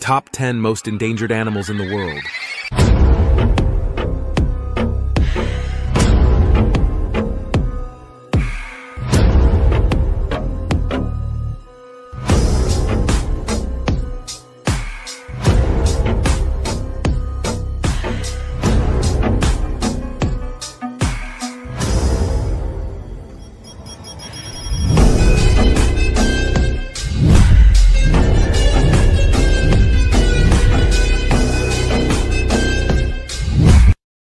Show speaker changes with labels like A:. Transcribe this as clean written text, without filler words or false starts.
A: Top 10 most endangered animals in the world.